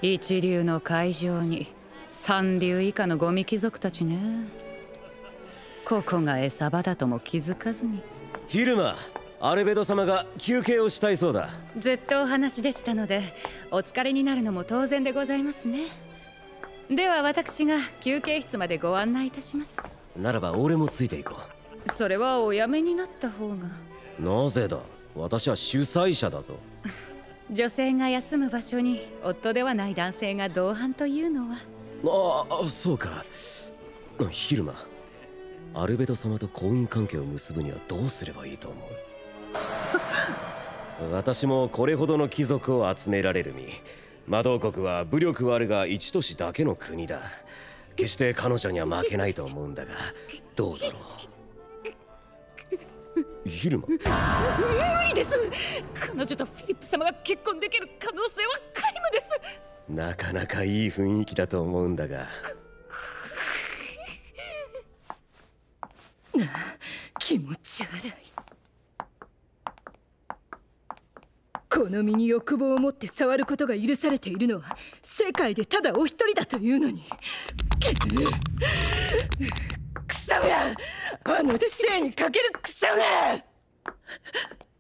一流の会場に三流以下のゴミ貴族たちね。ここが餌場だとも気づかずに。 昼間アルベド様が休憩をしたいそうだ。 ずっとお話でしたのでお疲れになるのも当然でございますね。では私が休憩室までご案内いたします。 ならば俺もついていこう。それはおやめになった方が。 なぜだ、私は主催者だぞ。 女性が休む場所に夫ではない男性が同伴というのは。 ああ、そうか。昼間アルベド様と婚姻関係を結ぶにはどうすればいいと思う？私もこれほどの貴族を集められる身。魔導国は武力はあるが一都市だけの国だ。決して彼女には負けないと思うんだが、どうだろう。昼間、無理です。彼女とフィリップ様が結婚できる可能性は皆無です。 なかなかいい雰囲気だと思うんだが。 気持ち悪い。この身に欲望を持って触ることが許されているのは世界でただお一人だというのに。クソが、あの知性にかけるクソが。